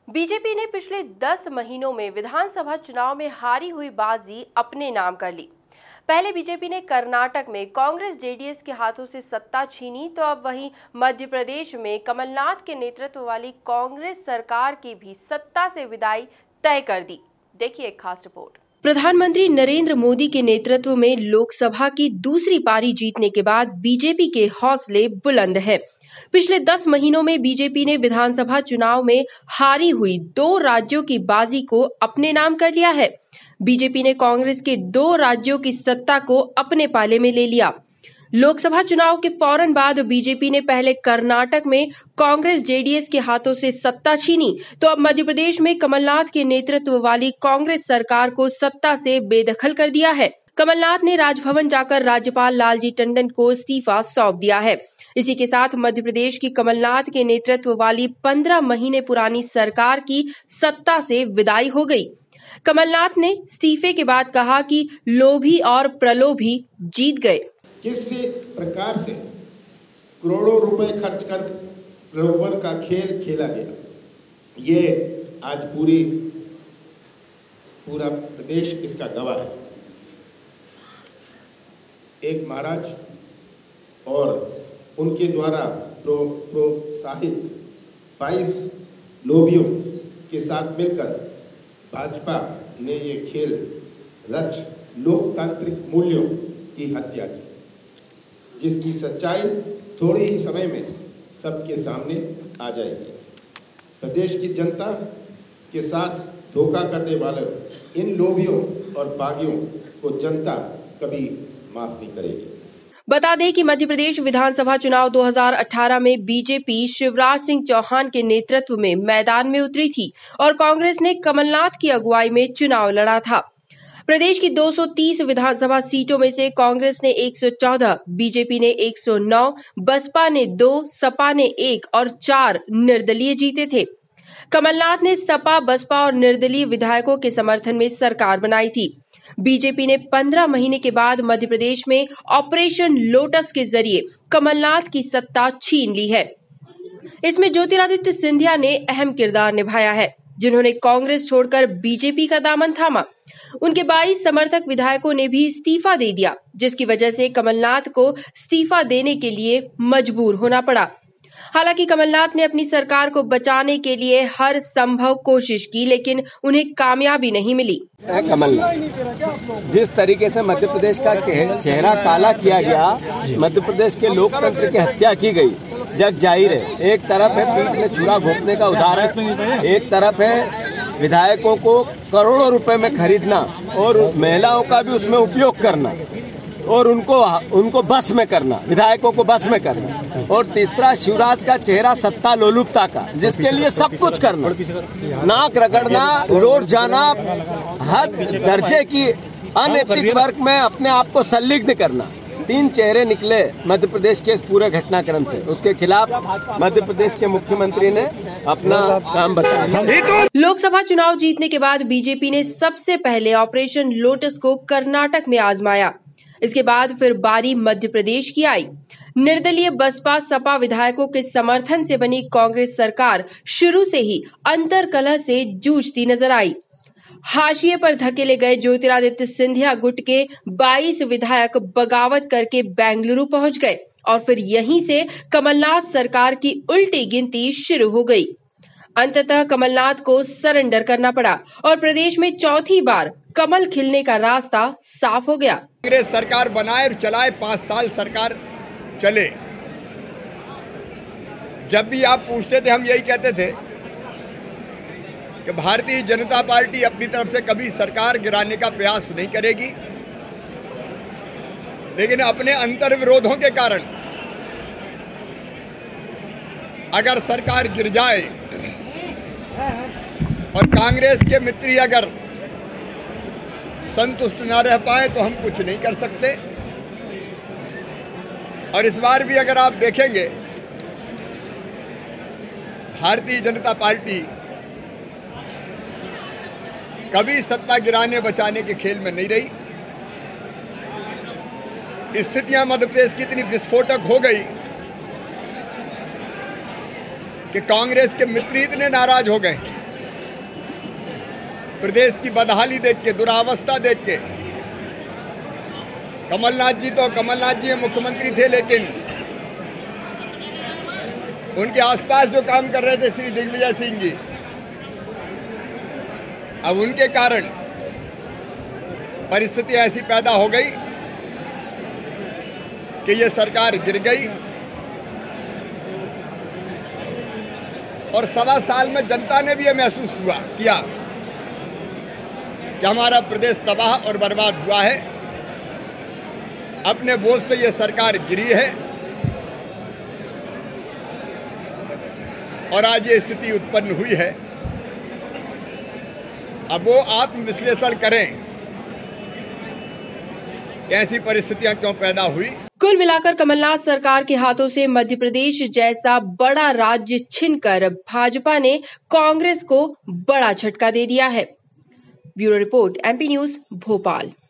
BJP ने पिछले 10 महीनों में विधानसभा चुनाव में हारी हुई बाजी अपने नाम कर ली। पहले बीजेपी ने कर्नाटक में कांग्रेस जेडीएस के हाथों से सत्ता छीनी, तो अब वहीं मध्य प्रदेश में कमलनाथ के नेतृत्व वाली कांग्रेस सरकार की भी सत्ता से विदाई तय कर दी। देखिए एक खास रिपोर्ट। प्रधानमंत्री नरेंद्र मोदी के नेतृत्व में लोकसभा की दूसरी पारी जीतने के बाद बीजेपी के हौसले बुलंद हैं। पिछले 10 महीनों में बीजेपी ने विधानसभा चुनाव में हारी हुई 2 राज्यों की बाजी को अपने नाम कर लिया है। बीजेपी ने कांग्रेस के 2 राज्यों की सत्ता को अपने पाले में ले लिया। लोकसभा चुनाव के फौरन बाद बीजेपी ने पहले कर्नाटक में कांग्रेस जेडीएस के हाथों से सत्ता छीनी, तो अब मध्य प्रदेश में कमलनाथ के नेतृत्व वाली कांग्रेस सरकार को सत्ता से बेदखल कर दिया है। कमलनाथ ने राजभवन जाकर राज्यपाल लालजी टंडन को इस्तीफा सौंप दिया है। इसी के साथ मध्य प्रदेश की कमलनाथ के नेतृत्व वाली 15 महीने पुरानी सरकार की सत्ता से विदाई हो गई। कमलनाथ ने इस्तीफे के बाद कहा कि लोभी और प्रलोभी जीत गए। किस प्रकार से करोड़ों रुपए खर्च कर प्रलोभन का खेल खेला गया, ये आज पूरा प्रदेश इसका गवाह है। एक महाराज और उनके द्वारा प्रोत्साहित 22 लोभियों के साथ मिलकर भाजपा ने ये खेल रच लोकतांत्रिक मूल्यों की हत्या की, जिसकी सच्चाई थोड़े ही समय में सबके सामने आ जाएगी। प्रदेश की जनता के साथ धोखा करने वाले इन लोभियों और बागियों को जनता कभी माफ नहीं करेगी। बता दें कि मध्य प्रदेश विधानसभा चुनाव 2018 में बीजेपी शिवराज सिंह चौहान के नेतृत्व में मैदान में उतरी थी और कांग्रेस ने कमलनाथ की अगुवाई में चुनाव लड़ा था। प्रदेश की 230 विधानसभा सीटों में से कांग्रेस ने 114, बीजेपी ने 109, बसपा ने 2, सपा ने 1 और 4 निर्दलीय जीते थे। कमलनाथ ने सपा, बसपा और निर्दलीय विधायकों के समर्थन में सरकार बनाई थी। बीजेपी ने 15 महीने के बाद मध्य प्रदेश में ऑपरेशन लोटस के जरिए कमलनाथ की सत्ता छीन ली है। इसमें ज्योतिरादित्य सिंधिया ने अहम किरदार निभाया है, जिन्होंने कांग्रेस छोड़कर बीजेपी का दामन थामा। उनके 22 समर्थक विधायकों ने भी इस्तीफा दे दिया, जिसकी वजह से कमलनाथ को इस्तीफा देने के लिए मजबूर होना पड़ा। हालांकि कमलनाथ ने अपनी सरकार को बचाने के लिए हर संभव कोशिश की, लेकिन उन्हें कामयाबी नहीं मिली। कमलनाथ जिस तरीके से मध्य प्रदेश का चेहरा काला किया गया, मध्य प्रदेश के लोकतंत्र की हत्या की गई, जग जाहिर है। एक तरफ है पीठ में छुरा घोंपने का उदाहरण, एक तरफ है विधायकों को करोड़ों रुपए में खरीदना और महिलाओं का भी उसमें उपयोग करना और उनको बस में करना, विधायकों को बस में करना। और तीसरा शिवराज का चेहरा सत्ता लोलुपता का, जिसके लिए सब कुछ करना, नाक रगड़ना, रोड जाना, हद दर्जे की अनैतिक वर्क में अपने आप को संलिग्न करना। 3 चेहरे निकले मध्य प्रदेश के इस पूरे घटनाक्रम से। उसके खिलाफ मध्य प्रदेश के मुख्यमंत्री ने अपना काम बताया। लोकसभा चुनाव जीतने के बाद बीजेपी ने सबसे पहले ऑपरेशन लोटस को कर्नाटक में आजमाया। इसके बाद फिर बारी मध्य प्रदेश की आई। निर्दलीय बसपा सपा विधायकों के समर्थन से बनी कांग्रेस सरकार शुरू से ही अंतर्कलह से जूझती नजर आई। हाशिए पर धकेले गए ज्योतिरादित्य सिंधिया गुट के 22 विधायक बगावत करके बेंगलुरु पहुंच गए और फिर यहीं से कमलनाथ सरकार की उल्टी गिनती शुरू हो गई। अंततः कमलनाथ को सरेंडर करना पड़ा और प्रदेश में चौथी बार कमल खिलने का रास्ता साफ हो गया। कांग्रेस सरकार बनाए और चलाए, 5 साल सरकार चले। जब भी आप पूछते थे, हम यही कहते थे कि भारतीय जनता पार्टी अपनी तरफ से कभी सरकार गिराने का प्रयास नहीं करेगी, लेकिन अपने अंतर विरोधों के कारण अगर सरकार गिर जाए और कांग्रेस के मित्र अगर संतुष्ट न रह पाए तो हम कुछ नहीं कर सकते। और इस बार भी अगर आप देखेंगे, भारतीय जनता पार्टी कभी सत्ता गिराने बचाने के खेल में नहीं रही। स्थितियां मध्य प्रदेश की इतनी विस्फोटक हो गई कि कांग्रेस के मित्र इतने नाराज हो गए प्रदेश की बदहाली देख के, दुरावस्था देख के, कमलनाथ जी मुख्यमंत्री थे, लेकिन उनके आसपास जो काम कर रहे थे श्री दिग्विजय सिंह जी, अब उनके कारण परिस्थितियां ऐसी पैदा हो गई कि ये सरकार गिर गई और 1.25 साल में जनता ने भी ये महसूस किया कि हमारा प्रदेश तबाह और बर्बाद हुआ है। अपने बोझ से ये सरकार गिरी है और आज ये स्थिति उत्पन्न हुई है। अब वो आत्मविश्लेषण करें कि ऐसी परिस्थितियां क्यों पैदा हुई। कुल मिलाकर कमलनाथ सरकार के हाथों से मध्य प्रदेश जैसा बड़ा राज्य छीनकर भाजपा ने कांग्रेस को बड़ा झटका दे दिया है। Bureau report, MP news, Bhopal.